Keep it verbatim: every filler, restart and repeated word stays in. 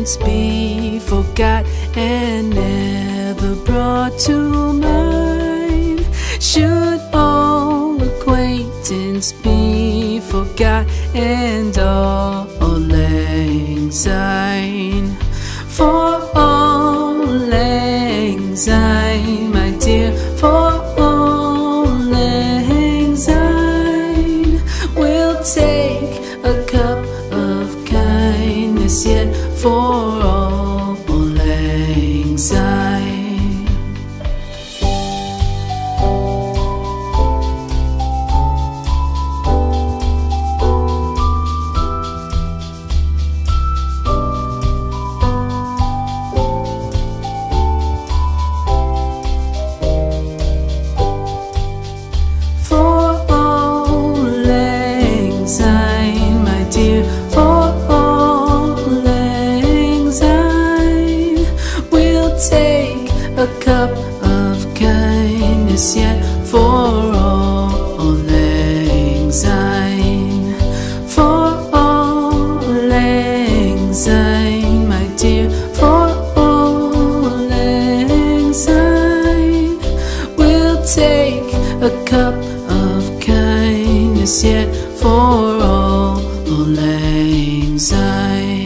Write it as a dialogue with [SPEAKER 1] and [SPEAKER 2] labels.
[SPEAKER 1] acquaintance be forgot and never brought to mind? Should all acquaintance be forgot and all lang syne? For all lang syne, my dear, for all lang syne, we'll take a cup of kindness yet for all lang syne. Take a cup of kindness yet for all lang syne. For all lang syne, my dear, for all lang syne, we'll take a cup of kindness yet for all lang syne.